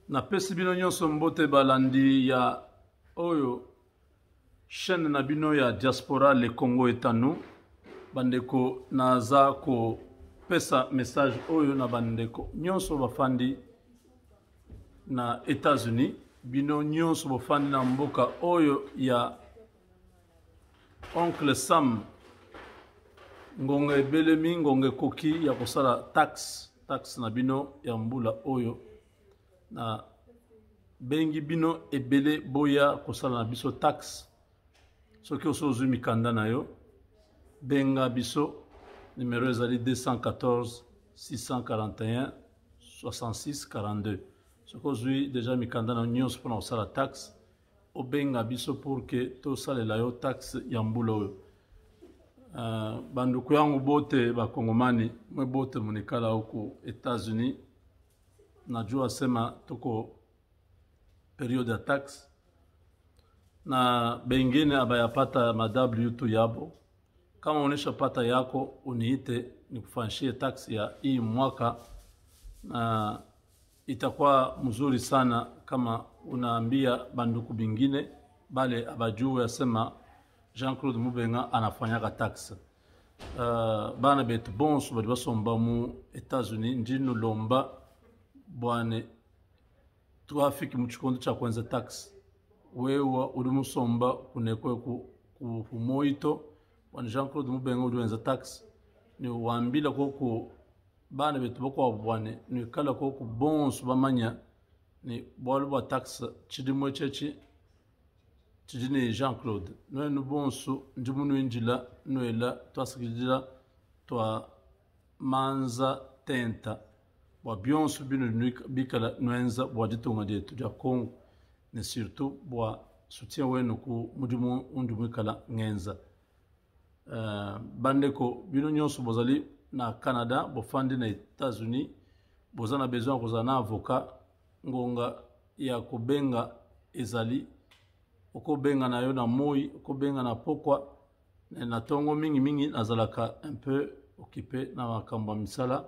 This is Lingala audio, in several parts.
napesi bino nyonso mbote balandi ya oyo chaîne na bino ya diaspora le Congo etanu bandeko naza ko pesa message oyo na bandeko nyonso bafandi na États-Unis bino nyonso bafandi na mboka oyo ya Oncle Sam ngonga ebelemi ngonga koki ya kosala tax na bino ya mbula oyo na bengi bino ebele boya kosala na biso tax soki osozwi mikanda na yo benga biso numéro ezali 214 641 66 42 soki ozwi deja mikanda na nyonso mpona kosala tax obenga biso pour que tosalela yo tax ya mbula oyo banduku yangu bote bakongomani mwe bote monikala oku États-Unis najua sema toko periode ya tax na bengine abayapata madabu yutu yabo kama unesha pata yako uniite nikufanyishie tax ya hii mwaka na itakuwa mzuri sana kama unaambia banduku bingine bale abajue yasema Jean-Claude Mubenga anafanyaka tax bana betu bonso bali basomba mu États-Unis njinu lomba bwane tuafiki mchikondo cha kwenza tax wewa uri musomba kunekwe ku moito bwana Jean-Claude Mubenga uri wenza tax ni wambila koko bana betu bako bwane ni kala koko bonso bamanya ni bwalu ba tax chidimwe chechi chidini Jean-Claude noe nubonso njimunu injila noela twasikijila twa manza tenta bwa bionso bino bikala noenza bwa ditonga detu dia Congo ne surtout bwa soutien wenu ku mudimu undimu kala ngenza bandeko bino nyonso bozali na Canada bofandi na États-Unis bozana besoin kozana avocat ngonga ya kobenga ezali okobenga na yo na moi okobenga na pokwa na tongo mingi nazalaka un peu occupé na makambo misala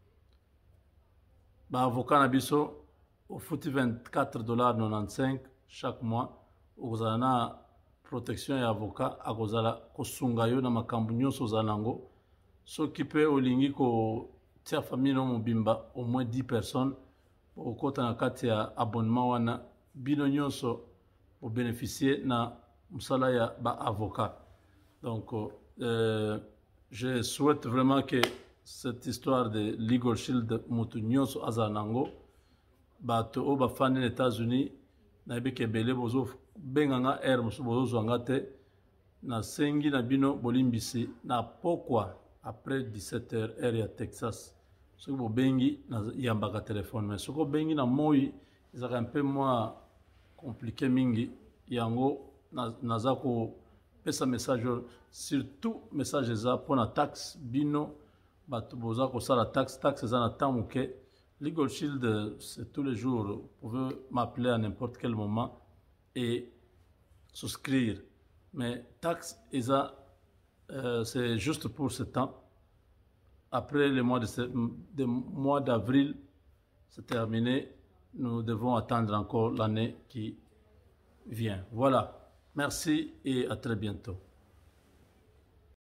ba avocat na biso ofuti $24.95 chaque mois okozala na protection ya avocat akozala kosunga yo na makambo nyonso ozanango soki pe olingi ko tia famille no mobimba au moins 10 personnes okota na kati ya abonnement wana bino nyonso pour bénéficier na musala ya ba avocat. Donc je souhaite vraiment que cette histoire de Legal Shield mutunyonso azanango bato o bafandi aux États-Unis na ebeke bele bozo benganga musu bozo zwanga te na sengi na bino bolimbisi na pokwa après 17h heure ya Texas soki bo bengi na yambaka téléphone mais soko bengi na moi ezaka un peu moins compliqué mingi yango naza ko pesa message surtout message za pona tax bino batu boza ko sala tax za na tamuke Legal Shield c'est tous les jours vous pouvez m'appeler à n'importe quel moment et souscrire mais tax c'est juste pour ce temps après le mois d'avril c'est terminé nous devons attendre encore l'année qui vient. Voilà. Merci et à très bientôt.